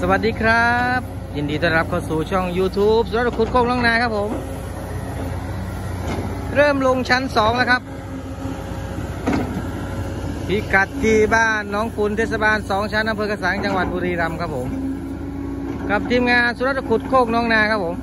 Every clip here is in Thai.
วัสดีครับยินดีต้อนรับเข้าสู่ช่อง YouTube สวนขุดโคกน้องนาครับผมเริ่มลงชั้น2แล้วครับพิกัดที่บ้านหนองขุนเทศบาล2ชั้นอำเภอกระสังจังหวัดบุรีรัมย์ครับผมกับทีมงานสวนขุดโคกน้องนาครับผม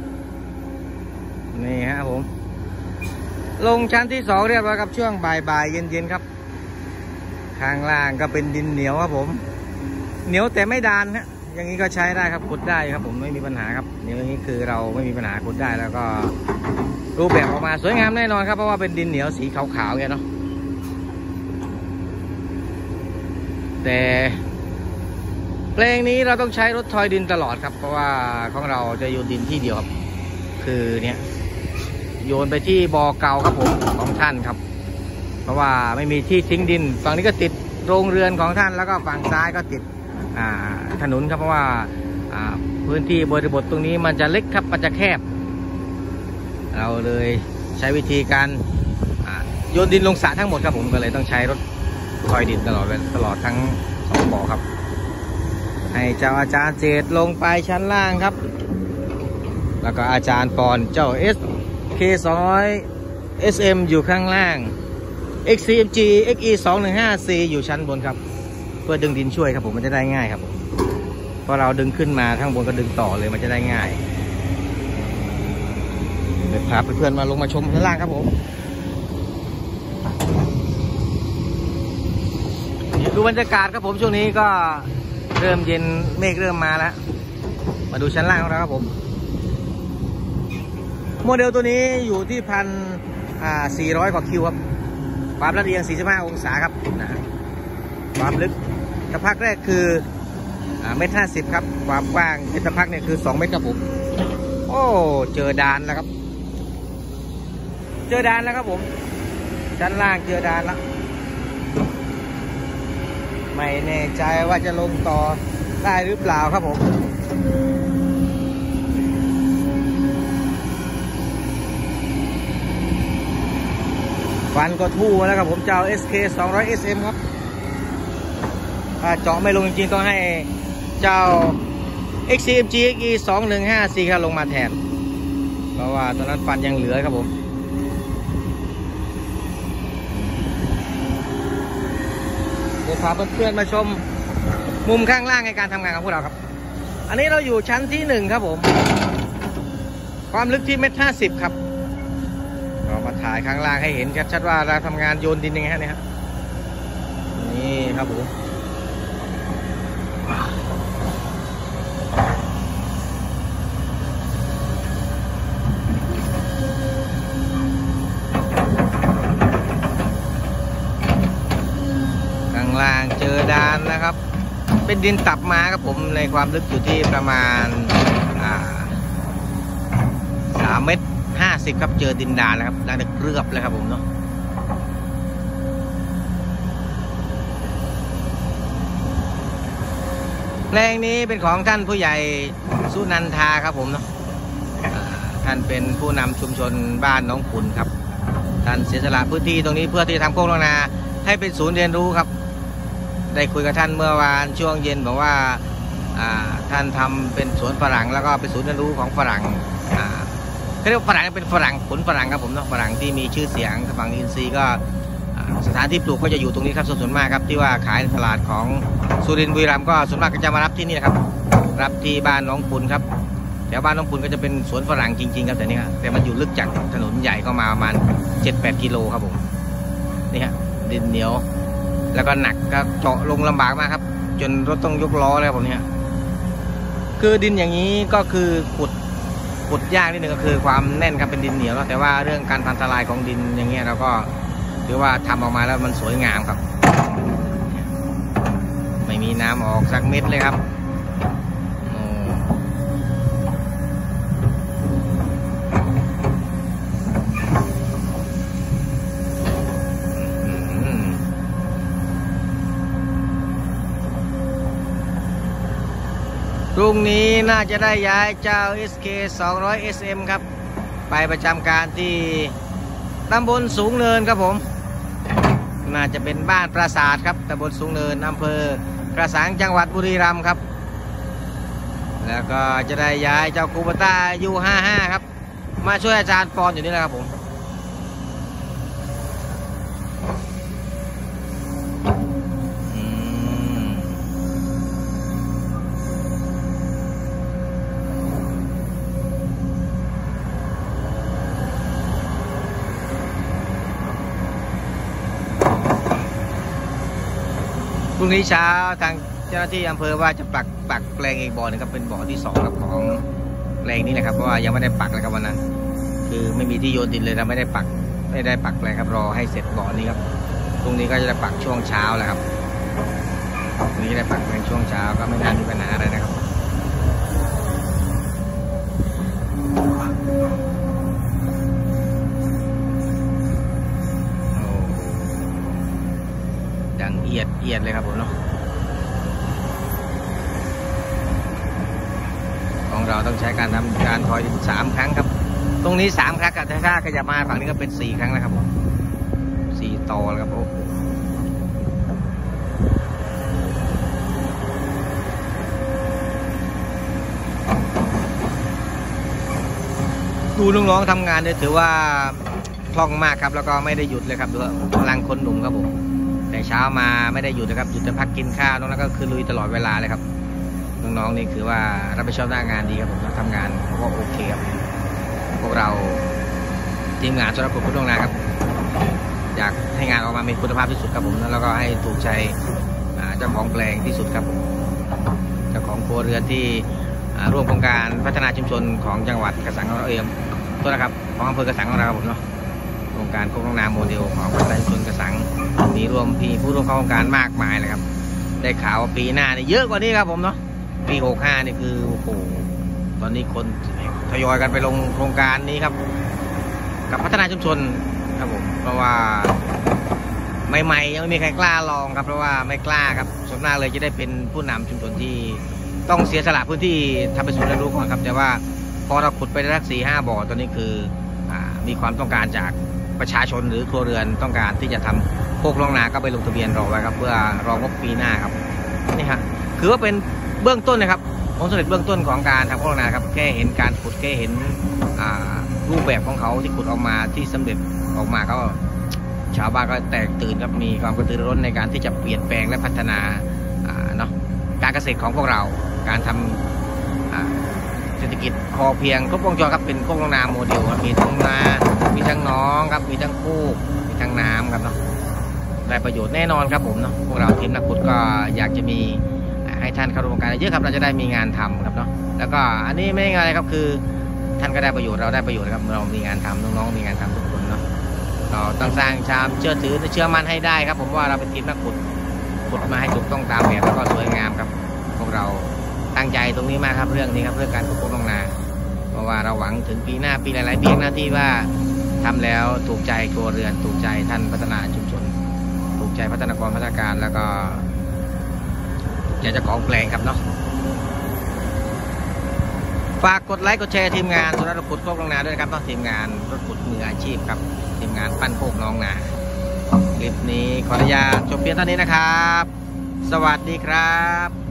นี่ฮะผมลงชั้นที่2เรียบร้อยครับช่วงบ่ายๆเย็นๆครับข้างล่างก็เป็นดินเหนียวครับผมเหนียวแต่ไม่ดานฮะอย่างนี้ก็ใช้ได้ครับขุดได้ครับผมไม่มีปัญหาครับเหนียวอย่างนี้คือเราไม่มีปัญหาขุดได้แล้วก็รูปแบบออกมาสวยงามแน่นอนครับเพราะว่าเป็นดินเหนียวสีขาวๆไงเนาะแต่เพลงนี้เราต้องใช้รถทอยดินตลอดครับเพราะว่าของเราจะโยนดินที่เดียวครับคือเนี่ยโยนไปที่บ่อเก่าครับผมของท่านครับเพราะว่าไม่มีที่ทิ้งดินฝั่งนี้ก็ติดโรงเรือนของท่านแล้วก็ฝั่งซ้ายก็ติดถนนครับเพราะว่าพื้นที่บริบทตรงนี้มันจะเล็กครับมันจะแคบเราเลยใช้วิธีการโยนดินลงสระทั้งหมดครับผมก็เลยต้องใช้รถทอยดินตลอดทั้ง2บ่อครับให้เจ้าอาจารย์เจตลงไปชั้นล่างครับแล้วก็อาจารย์ปอนเจ้า SK200 SM อยู่ข้างล่าง XCMG XE215C อยู่ชั้นบนครับเพื่อดึงดินช่วยครับผมมันจะได้ง่ายครับผมพอเราดึงขึ้นมาข้างบนก็ดึงต่อเลยมันจะได้ง่ายเดี๋ยวพาเพื่อนๆมาลงมาชมข้างล่างครับผมดูบรรยากาศครับผมช่วงนี้ก็เริ่มเย็นเมฆเริ่มมาแล้วมาดูชั้นล่างของเราครับผมโมเดลตัวนี้อยู่ที่1,400 กว่าคิวครับความละเอียง45 องศาครับนะความลึกตะพักแรกคือ1.50 ครับความกว้างตะพักเนี่ยคือ2 เมตรครับผมโอ้เจอดานแล้วครับเจอดานแล้วครับผมชั้นล่างเจอดานแล้วไม่แน่ใจว่าจะลงต่อได้หรือเปล่าครับผมฟันก็ทู่แล้วครับผมเจ้า SK200 SM ครับถ้าเจาะไม่ลงจริงๆต้องให้เจ้า XCMG XE215C ครับลงมาแทนเพราะว่าตอนนั้นฟันยังเหลือครับผมเดี๋ยวพาเพื่อนๆมาชมมุมข้างล่างในการทำงานของพวกเราครับอันนี้เราอยู่ชั้นที่1ครับผมความลึกที่1.50 ครับเรามาถ่ายข้างล่างให้เห็นชัดๆว่าเราทำงานโยนดินยังไงเนี่ยครับนี่ครับผมข้างล่างเจอดานนะครับเป็นดินตับมาครับผมในความลึกอยู่ที่ประมาณ3.50 เมตรครับเจอดินดานแล้วครับดานเกลือบเลยครับผมเนาะแปลงนี้เป็นของท่านผู้ใหญ่สุนันทาครับผมเนาะท่านเป็นผู้นำชุมชนบ้านหนองขุนครับท่านเสียสละพื้นที่ตรงนี้เพื่อที่ทำโคกน้องนาให้เป็นศูนย์เรียนรู้ครับได้คุยกับท่านเมื่อวานช่วงเย็นบอกว่าท่านทำเป็นสวนฝรั่งแล้วก็เป็นศูนย์เรียนรู้ของฝรั่งเขาเรียกว่าฝรั่งเป็นฝรั่งผลฝรั่งครับผมเนาะฝรั่งที่มีชื่อเสียงฝั่งอินทรีย์ก็สถานที่ปลูกก็จะอยู่ตรงนี้ครับส่วนมากครับที่ว่าขายตลาดของสุรินทร์บุรีรัมย์ก็ส่วนมากก็จะมารับที่นี่ครับรับที่บ้านหนองขุนครับแถวบ้านหนองขุนก็จะเป็นสวนฝรั่งจริงๆครับแต่นี่ครับแต่มันอยู่ลึกจากถนนใหญ่ก็มาประมาณ 7-8 กิโลครับผมนี่ฮะดินเหนียวแล้วก็หนักก็เจาะลงลำบากมากครับจนรถต้องยกล้อเลยครับผมเนี่ยคือดินอย่างนี้ก็คือขุดยากนิดนึงก็คือความแน่นครับเป็นดินเหนียวแต่ว่าเรื่องการพันทลายของดินอย่างเงี้ยเราก็ถือว่าทำออกมาแล้วมันสวยงามครับไม่มีน้ำออกสักเม็ดเลยครับพรุ่งนี้น่าจะได้ย้ายเจ้า SK200 SM ครับไปประจำการที่ตำบลสูงเนินครับผมน่าจะเป็นบ้านปราสาทครับตำบลสูงเนินอำเภอกระสังจังหวัดบุรีรัมย์ครับแล้วก็จะได้ย้ายเจ้าคูปต้าU55ครับมาช่วยอาจารย์ปอนอยู่นี่แหละครับผมพรุ่งนี้เช้าทางเจ้าหน้าที่อำเภอว่าจะปักแปลงอีกบ่อนึงครับเป็นบ่อที่2ครับของแปลงนี้แหละครับเพราะว่ายังไม่ได้ปักเลยครับวันนั้นคือไม่มีที่โยนดินเลยเราไม่ได้ปักแปลงครับรอให้เสร็จบ่อนี้ครับพรุ่งนี้ก็จะได้ปักช่วงเช้าแหละครับพรุ่งนี้ได้ปักเป็นช่วงเช้าก็ไม่น่ามีปัญหาอะไรนะครับดังเอียดเลยครับผมเนาะของเราต้องใช้การทำการถอย3 ครั้งครับตรงนี้3 ครั้งกับถ้าขยับมาฝั่งนี้ก็เป็น4 ครั้งแล้วครับผม4 ต่อแล้วครับโอ้ดูน้องๆทำงานเนี่ยถือว่าคล่องมากครับแล้วก็ไม่ได้หยุดเลยครับดูพลังคนหนุ่มครับผมแต่เช้ามาไม่ได้หยุดนะครับหยุดแต่พักกินข้าวนั้นก็คือลุยตลอดเวลาเลยครับน้องๆนี่คือว่ารับผิดชอบหน้างานดีครับผมทำงานก็โอเคครับพวกเราทีมงานสำหรับผู้ร่วมงานครับอยากให้งานออกมามีคุณภาพที่สุดครับผมแล้วก็ให้ถูกใจเจ้าของแปลงที่สุดครับเจ้าของครัวเรือนที่ร่วมโครงการพัฒนาชุมชนของจังหวัดกระสังของเราเองตัวนะครับของอำเภอกระสังของเราครับผมเนาะโครงการโคกนาโมเดลของพัฒนาชุมชนกระสังมีผู้ร่วมโครงการมากมายเลยครับได้ข่าวว่าปีหน้านี่เยอะกว่านี้ครับผมเนาะปี65นี่คือโอ้โหตอนนี้คนทยอยกันไปลงโครงการนี้ครับกับพัฒนาชุมชนครับผมเพราะว่าใหม่ๆยังไม่มีใครกล้าลองครับเพราะว่าไม่กล้าครับส่วนมากเลยจะได้เป็นผู้นำชุมชนที่ต้องเสียสละพื้นที่ทำเป็นศูนย์เรียนรู้ก่อนครับแต่ว่าพอเราขุดไปได้สัก4-5 บ่อตอนนี้คือมีความต้องการจากประชาชนหรือครัวเรือนต้องการที่จะทำโคกล่องนาก็ไปลงทะเบียนรอไว้ครับเพื่อรองบปีหน้าครับนี่ฮะคือว่าเป็นเบื้องต้นนะครับผลสำเร็จเบื้องต้นของการทำโคกล่องนาครับแค่เห็นการขุดแค่เห็นรูปแบบของเขาที่ขุดออกมาที่สำเร็จออกมาก็ชาวบ้านก็แตกตื่นครับมีความกระตือรือร้นในการที่จะเปลี่ยนแปลงและพัฒนาเนาะการเกษตรของพวกเราการทำเศรษฐกิจพอเพียงครบวงจรครับเป็นโคกล่องนาโมเดลครับมีทั้งนามีทั้งหนองครับมีทั้งคูมีทั้งน้ำครับเนาะได้ประโยชน์แน่นอนครับผมเนาะพวกเราทีมนักขุดก็อยากจะมีให้ท่านเข้าร่วมโครงการเยอะครับเราจะได้มีงานทำครับเนาะแล้วก็อันนี้ไม่ง่ายครับคือท่านก็ได้ประโยชน์เราได้ประโยชน์ครับเรามีงานทำน้องๆมีงานทำทุกคนเนาะเราต้องสร้างความเชื่อถือเชื่อมั่นให้ได้ครับผมว่าเราเป็นทีมนักขุดมาให้ถูกต้องตามแบบแล้วก็สวยงามครับพวกเราตั้งใจตรงนี้มากครับเรื่องนี้ครับเรื่องการขุดโคกล่องนาเพราะว่าเราหวังถึงปีหน้าปีหลายๆปีหน้าที่ว่าทำแล้วถูกใจครัวเรือนถูกใจท่านพัฒนาชุมชนถูกใจพัฒนากรพัฒนาการแล้วก็อยากจะของแปลงครับเนาะฝากกดไลค์กดแชร์ทีมงานสุรขุดโคกล่องนาด้วยครับต้องทีมงานรถขุดมืออาชีพครับทีมงานปั้นโคกน้องนาคลิปนี้ขออนุญาตจบเพียงเท่านี้นะครับสวัสดีครับ